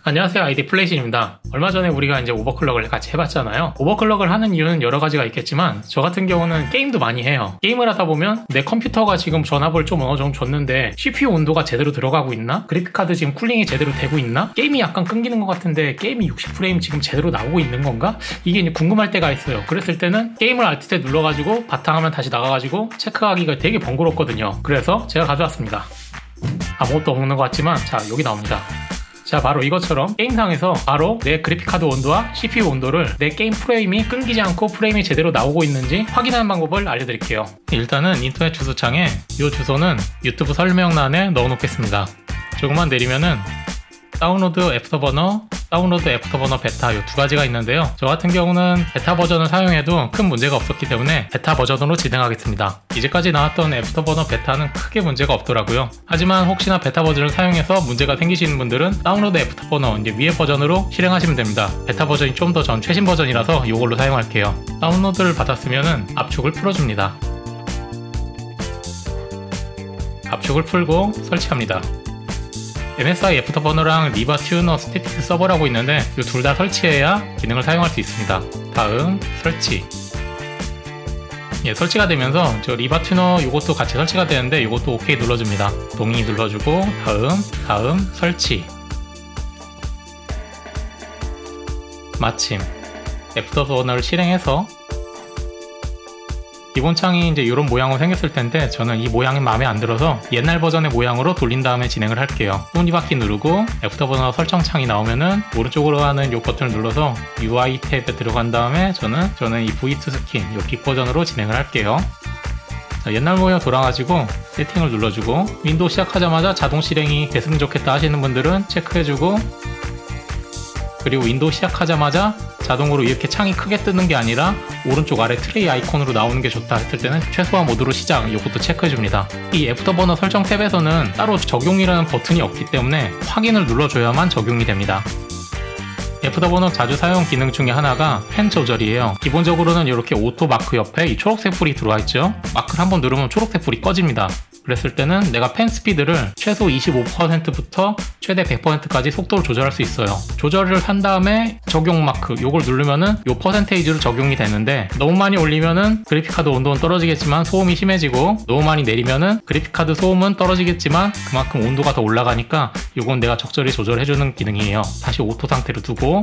안녕하세요, 아이디 플레이신입니다. 얼마 전에 우리가 이제 오버클럭을 같이 해봤잖아요. 오버클럭을 하는 이유는 여러 가지가 있겠지만 저 같은 경우는 게임도 많이 해요. 게임을 하다 보면 내 컴퓨터가 지금 전압을 좀 어느 정도 줬는데 CPU 온도가 제대로 들어가고 있나? 그래픽카드 지금 쿨링이 제대로 되고 있나? 게임이 약간 끊기는 것 같은데 게임이 60프레임 지금 제대로 나오고 있는 건가? 이게 이제 궁금할 때가 있어요. 그랬을 때는 게임을 Alt 눌러가지고 바탕화면 다시 나가가지고 체크하기가 되게 번거롭거든요. 그래서 제가 가져왔습니다. 아무것도 없는 것 같지만 자, 여기 나옵니다. 자, 바로 이것처럼 게임상에서 바로 내 그래픽카드 온도와 CPU 온도를 내 게임 프레임이 끊기지 않고 프레임이 제대로 나오고 있는지 확인하는 방법을 알려드릴게요. 일단은 인터넷 주소창에 이 주소는 유튜브 설명란에 넣어놓겠습니다. 조금만 내리면은 다운로드 애프터버너, 다운로드 애프터버너 베타 이 두 가지가 있는데요. 저 같은 경우는 베타 버전을 사용해도 큰 문제가 없었기 때문에 베타 버전으로 진행하겠습니다. 이제까지 나왔던 애프터버너 베타는 크게 문제가 없더라고요. 하지만 혹시나 베타 버전을 사용해서 문제가 생기시는 분들은 다운로드 애프터버너 이제 위에 버전으로 실행하시면 됩니다. 베타 버전이 좀 더 전 최신 버전이라서 이걸로 사용할게요. 다운로드를 받았으면은 압축을 풀어줍니다. 압축을 풀고 설치합니다. MSI 애프터버너랑 리바 튜너 스태틱 서버라고 있는데 이 둘 다 설치해야 기능을 사용할 수 있습니다. 다음 설치. 예, 설치가 되면서 저 리바 튜너 이것도 같이 설치가 되는데 이것도 OK 눌러줍니다. 동의 눌러주고 다음 설치. 마침 애프터버너를 실행해서 기본 창이 이제 이런 모양으로 생겼을 텐데 저는 이 모양이 마음에 안 들어서 옛날 버전의 모양으로 돌린 다음에 진행을 할게요. 톱니바퀴 누르고 애프터버너 설정 창이 나오면은 오른쪽으로 가는 이 버튼을 눌러서 UI 탭에 들어간 다음에 저는 이 V2 스킨 이 빅 버전으로 진행을 할게요. 자, 옛날 모양 돌아가지고 세팅을 눌러주고 윈도우 시작하자마자 자동 실행이 됐으면 좋겠다 하시는 분들은 체크해주고, 그리고 윈도우 시작하자마자 자동으로 이렇게 창이 크게 뜨는 게 아니라 오른쪽 아래 트레이 아이콘으로 나오는 게 좋다 했을 때는 최소화 모드로 시작, 이것도 체크해줍니다. 이 애프터버너 설정 탭에서는 따로 적용이라는 버튼이 없기 때문에 확인을 눌러줘야만 적용이 됩니다. 애프터버너 자주 사용 기능 중에 하나가 펜 조절이에요. 기본적으로는 이렇게 오토 마크 옆에 이 초록색 불이 들어와 있죠. 마크를 한번 누르면 초록색 불이 꺼집니다. 그랬을 때는 내가 펜 스피드를 최소 25%부터 최대 100%까지 속도를 조절할 수 있어요. 조절을 한 다음에 적용 마크 요걸 누르면은 요 퍼센테이지로 적용이 되는데, 너무 많이 올리면은 그래픽카드 온도는 떨어지겠지만 소음이 심해지고, 너무 많이 내리면은 그래픽카드 소음은 떨어지겠지만 그만큼 온도가 더 올라가니까 요건 내가 적절히 조절해주는 기능이에요. 다시 오토 상태로 두고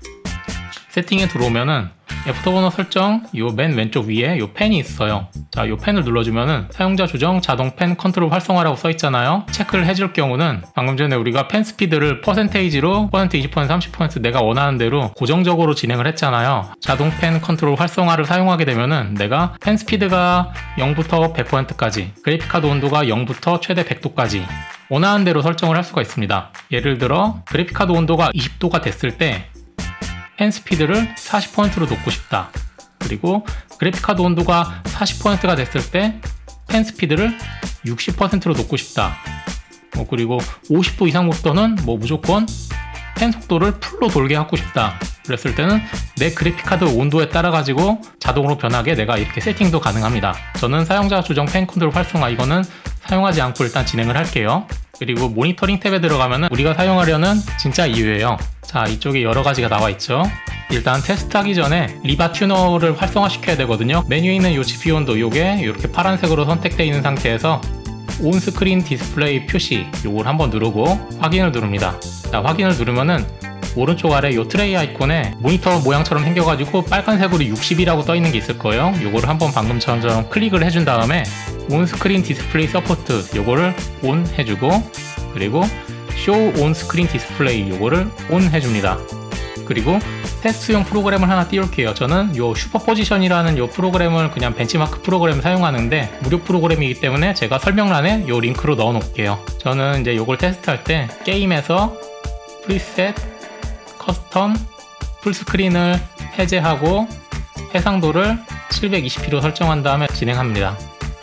세팅에 들어오면은 애프터버너 설정 요 맨 왼쪽 위에 요 펜이 있어요. 자, 요 펜을 눌러주면은 사용자 조정 자동 펜 컨트롤 활성화라고 써있잖아요. 체크를 해줄 경우는 방금 전에 우리가 펜 스피드를 퍼센테이지로 20%, 30% 내가 원하는 대로 고정적으로 진행을 했잖아요. 자동 펜 컨트롤 활성화를 사용하게 되면은 내가 펜 스피드가 0부터 100%까지, 그래픽카드 온도가 0부터 최대 100도까지 원하는 대로 설정을 할 수가 있습니다. 예를 들어 그래픽카드 온도가 20도가 됐을 때 펜 스피드를 40%로 놓고 싶다. 그리고 그래픽카드 온도가 40%가 됐을 때 펜 스피드를 60%로 놓고 싶다. 그리고 50도 이상 속도는 무조건 펜 속도를 풀로 돌게 하고 싶다. 그랬을 때는 내 그래픽카드 온도에 따라 가지고 자동으로 변하게 내가 이렇게 세팅도 가능합니다. 저는 사용자 조정 펜 컨트롤 활성화 이거는 사용하지 않고 일단 진행을 할게요. 그리고 모니터링 탭에 들어가면 우리가 사용하려는 진짜 이유예요. 자, 이쪽에 여러 가지가 나와 있죠. 일단 테스트하기 전에 리바 튜너를 활성화시켜야 되거든요. 메뉴에 있는 이 GPU 온도 요게 이렇게 파란색으로 선택되어 있는 상태에서 온 스크린 디스플레이 표시 요걸 한번 누르고 확인을 누릅니다. 자, 확인을 누르면은 오른쪽 아래 요 트레이 아이콘에 모니터 모양처럼 생겨가지고 빨간색으로 60이라고 떠 있는 게 있을 거예요. 요거를 한번 방금처럼 클릭을 해준 다음에 온 스크린 디스플레이 서포트 요거를 온 해주고, 그리고 쇼 온 스크린 디스플레이 요거를 온 해줍니다. 그리고 테스트용 프로그램을 하나 띄울게요. 저는 요 슈퍼포지션이라는 요 프로그램을 그냥 벤치마크 프로그램을 사용하는데 무료 프로그램이기 때문에 제가 설명란에 요 링크로 넣어 놓을게요. 저는 이제 요걸 테스트할 때 게임에서 프리셋, 커스텀, 풀스크린을 해제하고 해상도를 720p로 설정한 다음에 진행합니다.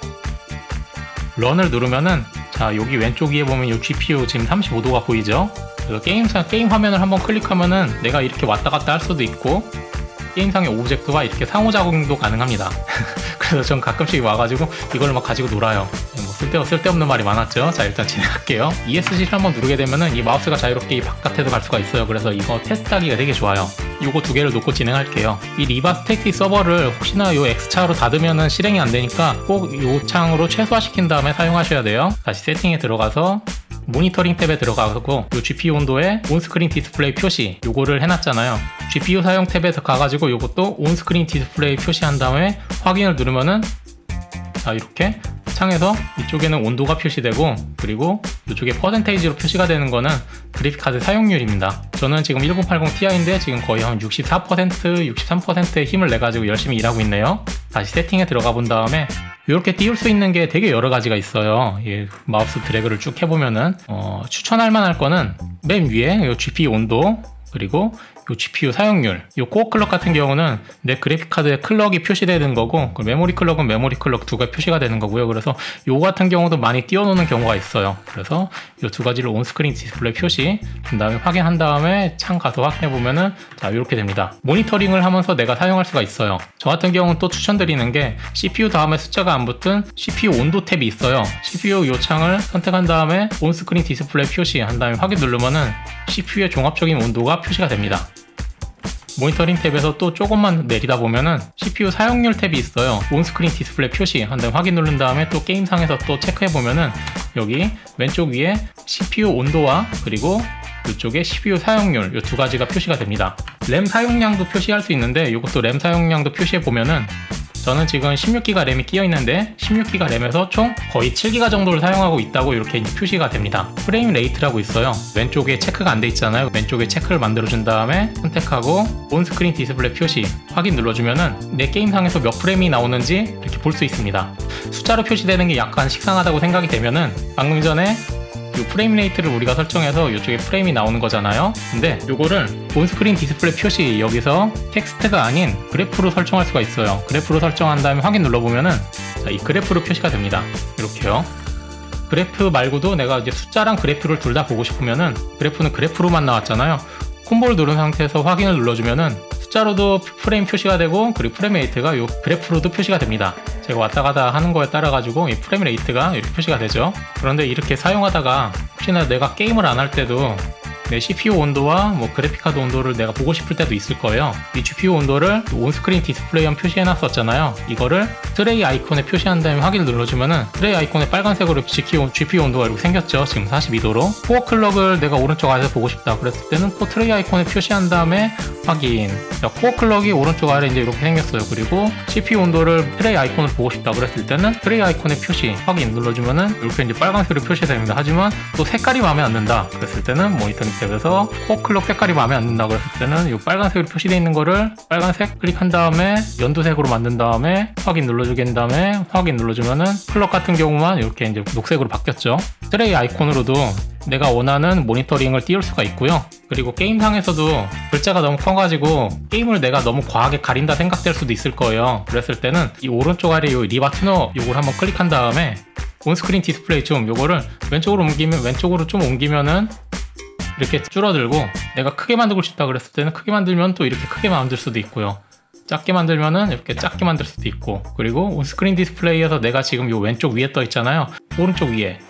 런을 누르면은 자, 여기 왼쪽 위에 보면 이 GPU 지금 35도가 보이죠? 그래서 게임 화면을 한번 클릭하면은 내가 이렇게 왔다 갔다 할 수도 있고 게임상의 오브젝트와 이렇게 상호작용도 가능합니다. 그래서 전 가끔씩 와가지고 이걸 막 가지고 놀아요. 뭐 쓸데없는 말이 많았죠. 자, 일단 진행할게요. ESC를 한번 누르게 되면은 이 마우스가 자유롭게 이 바깥에도 갈 수가 있어요. 그래서 이거 테스트하기가 되게 좋아요. 요거 두 개를 놓고 진행할게요. 이 리바 스태틱 서버를 혹시나 요 X창으로 닫으면은 실행이 안 되니까 꼭 요 창으로 최소화시킨 다음에 사용하셔야 돼요. 다시 세팅에 들어가서 모니터링 탭에 들어가고 요 GPU 온도에 온스크린 디스플레이 표시 요거를 해놨잖아요. GPU 사용 탭에서 가가지고 요것도 온스크린 디스플레이 표시한 다음에 확인을 누르면은 자, 이렇게 창에서 이쪽에는 온도가 표시되고, 그리고 이쪽에 퍼센테이지로 표시가 되는 거는 그래픽카드 사용률입니다. 저는 지금 1080 Ti인데 지금 거의 한 64%, 63%의 힘을 내가지고 열심히 일하고 있네요. 다시 세팅에 들어가 본 다음에 이렇게 띄울 수 있는 게 되게 여러 가지가 있어요. 마우스 드래그를 쭉 해보면은 추천할 만할 거는 맨 위에 이 GPU 온도, 그리고 요 GPU 사용률, 요 코어 클럭 같은 경우는 내 그래픽 카드에 클럭이 표시되는 거고, 메모리 클럭은 메모리 클럭 두 가지 표시가 되는 거고요. 그래서 요 같은 경우도 많이 띄워놓는 경우가 있어요. 그래서 요 두 가지를 온스크린 디스플레이 표시, 그 다음에 확인한 다음에 창 가서 확인해 보면은 자, 이렇게 됩니다. 모니터링을 하면서 내가 사용할 수가 있어요. 저 같은 경우는 또 추천드리는 게 CPU 다음에 숫자가 안 붙은 CPU 온도 탭이 있어요. CPU 요 창을 선택한 다음에 온스크린 디스플레이 표시 한 다음에 확인 누르면은 CPU의 종합적인 온도가 표시가 됩니다. 모니터링 탭에서 또 조금만 내리다 보면은 CPU 사용률 탭이 있어요. 온스크린 디스플레이 표시 한 다음에 확인 누른 다음에 또 게임상에서 또 체크해 보면은 여기 왼쪽 위에 CPU 온도와 그리고 이쪽에 CPU 사용률 이 두 가지가 표시가 됩니다. 램 사용량도 표시할 수 있는데 이것도 램 사용량도 표시해 보면은 저는 지금 16기가 램이 끼어 있는데 16기가 램에서 총 거의 7기가 정도를 사용하고 있다고 이렇게 표시가 됩니다. 프레임 레이트라고 있어요. 왼쪽에 체크가 안 돼 있잖아요. 왼쪽에 체크를 만들어준 다음에 선택하고 온스크린 디스플레이 표시 확인 눌러주면은 내 게임상에서 몇 프레임이 나오는지 이렇게 볼 수 있습니다. 숫자로 표시되는 게 약간 식상하다고 생각이 되면은 방금 전에 이 프레임 레이트를 우리가 설정해서 이쪽에 프레임이 나오는 거잖아요. 근데 이거를 온스크린 디스플레이 표시 여기서 텍스트가 아닌 그래프로 설정할 수가 있어요. 그래프로 설정한 다음에 확인 눌러보면은 자, 이 그래프로 표시가 됩니다. 이렇게요. 그래프 말고도 내가 이제 숫자랑 그래프를 둘 다 보고 싶으면은 그래프는 그래프로만 나왔잖아요. 콤보를 누른 상태에서 확인을 눌러주면은 숫자로도 프레임 표시가 되고, 그리고 프레임 레이트가 이 그래프로도 표시가 됩니다. 제가 왔다 갔다 하는 거에 따라 가지고 이 프레임 레이트가 이렇게 표시가 되죠. 그런데 이렇게 사용하다가 혹시나 내가 게임을 안 할 때도 내 CPU 온도와 뭐 그래픽카드 온도를 내가 보고 싶을 때도 있을 거예요. 이 GPU 온도를 온스크린 디스플레이에 표시해 놨었잖아요. 이거를 트레이 아이콘에 표시한 다음에 확인을 눌러주면은 트레이 아이콘에 빨간색으로 GPU 온도가 이렇게 생겼죠. 지금 42도로. 코어 클럭을 내가 오른쪽 아래에서 보고 싶다 그랬을 때는 또 트레이 아이콘에 표시한 다음에 확인. 자, 코어 클럭이 오른쪽 아래 이제 이렇게 생겼어요. 그리고 CPU 온도를 트레이 아이콘을 보고 싶다 그랬을 때는 트레이 아이콘에 표시 확인 눌러주면은 이렇게 이제 빨간색으로 표시됩니다. 하지만 또 색깔이 마음에 안 든다 그랬을 때는 모니터링 탭에서 코어 클럭 색깔이 마음에 안 든다 그랬을 때는 이 빨간색으로 표시되어 있는 거를 빨간색 클릭한 다음에 연두색으로 만든 다음에 확인 눌러주게 한 다음에 확인 눌러주면은 클럭 같은 경우만 이렇게 이제 녹색으로 바뀌었죠. 트레이 아이콘으로도 내가 원하는 모니터링을 띄울 수가 있고요. 그리고 게임상에서도 글자가 너무 커가지고 게임을 내가 너무 과하게 가린다 생각될 수도 있을 거예요. 그랬을 때는 이 오른쪽 아래 이 리바 튜너 요걸 한번 클릭한 다음에 온스크린 디스플레이 좀 요거를 왼쪽으로 좀 옮기면은 이렇게 줄어들고, 내가 크게 만들고 싶다 그랬을 때는 크게 만들면 또 이렇게 크게 만들 수도 있고요. 작게 만들면은 이렇게 작게 만들 수도 있고, 그리고 온스크린 디스플레이에서 내가 지금 요 왼쪽 위에 떠 있잖아요. 오른쪽 위에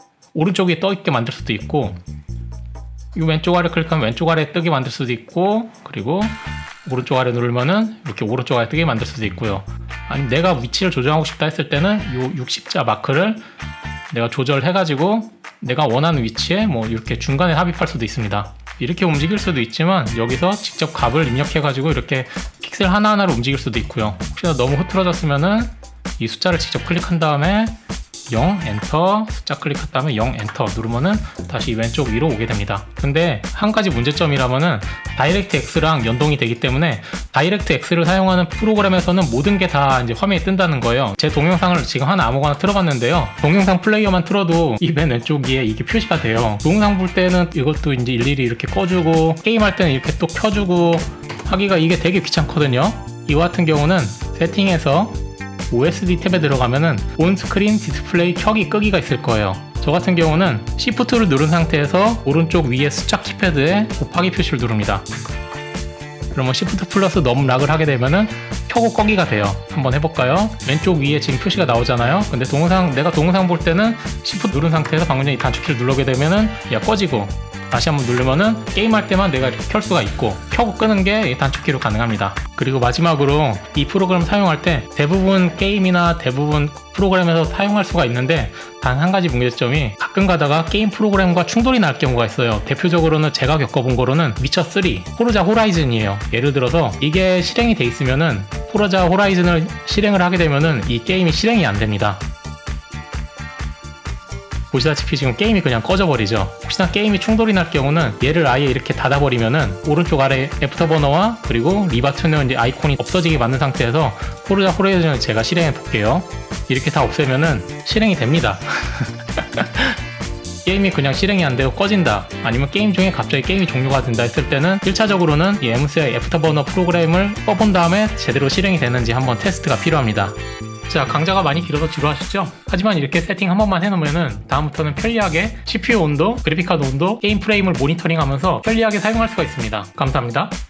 떠 있게 만들 수도 있고, 이 왼쪽 아래 클릭하면 왼쪽 아래 뜨게 만들 수도 있고, 그리고 오른쪽 아래 누르면은 이렇게 오른쪽 아래 뜨게 만들 수도 있고요. 아니면 내가 위치를 조정하고 싶다 했을 때는 요 60자 마크를 내가 조절해가지고 내가 원하는 위치에 뭐 이렇게 중간에 삽입할 수도 있습니다. 이렇게 움직일 수도 있지만 여기서 직접 값을 입력해가지고 이렇게 픽셀 하나하나로 움직일 수도 있고요. 혹시나 너무 흐트러졌으면은 이 숫자를 직접 클릭한 다음에 0 엔터, 숫자 클릭한 다음에 0 엔터 누르면은 다시 왼쪽 위로 오게 됩니다. 근데 한 가지 문제점이라면은 다이렉트 X랑 연동이 되기 때문에 다이렉트 X를 사용하는 프로그램에서는 모든 게 다 이제 화면에 뜬다는 거예요. 제 동영상을 지금 하나 아무거나 틀어봤는데요. 동영상 플레이어만 틀어도 이 맨 왼쪽 위에 이게 표시가 돼요. 동영상 볼 때는 이것도 이제 일일이 이렇게 꺼주고, 게임할 때는 이렇게 또 켜주고 하기가 이게 되게 귀찮거든요. 이와 같은 경우는 세팅에서 OSD 탭에 들어가면은 온스크린 디스플레이 켜기 끄기가 있을 거예요. 저 같은 경우는 Shift를 누른 상태에서 오른쪽 위에 숫자 키패드에 곱하기 표시를 누릅니다. 그러면 Shift 플러스 넘락을 하게 되면은 켜고 꺼기가 돼요. 한번 해볼까요? 왼쪽 위에 지금 표시가 나오잖아요. 근데 내가 동영상 볼 때는 Shift 누른 상태에서 방금 전에 이 단축키를 누르게 되면은 얘가 꺼지고, 다시 한번 누르면은 게임할 때만 내가 이렇게 켤 수가 있고, 켜고 끄는 게 단축키로 가능합니다. 그리고 마지막으로 이 프로그램을 사용할 때 대부분 게임이나 대부분 프로그램에서 사용할 수가 있는데, 단 한 가지 문제점이 가끔 가다가 게임 프로그램과 충돌이 날 경우가 있어요. 대표적으로는 제가 겪어본 거로는 위쳐3, 포르자 호라이즌이에요. 예를 들어서 이게 실행이 돼 있으면은 포르자 호라이즌을 실행을 하게 되면은 이 게임이 실행이 안 됩니다. 보시다시피 지금 게임이 그냥 꺼져버리죠. 혹시나 게임이 충돌이 날 경우는 얘를 아예 이렇게 닫아버리면은 오른쪽 아래 애프터버너와 그리고 리바트는 이제 아이콘이 없어지게 만든 상태에서 포르자 호라이즌을 제가 실행해 볼게요. 이렇게 다 없애면은 실행이 됩니다. 게임이 그냥 실행이 안 되고 꺼진다, 아니면 게임 중에 갑자기 게임이 종료가 된다 했을 때는 1차적으로는 이 MCI 애프터버너 프로그램을 꺼본 다음에 제대로 실행이 되는지 한번 테스트가 필요합니다. 자, 강좌가 많이 길어서 지루하시죠? 하지만 이렇게 세팅 한 번만 해놓으면은 다음부터는 편리하게 CPU 온도, 그래픽카드 온도, 게임 프레임을 모니터링하면서 편리하게 사용할 수가 있습니다. 감사합니다.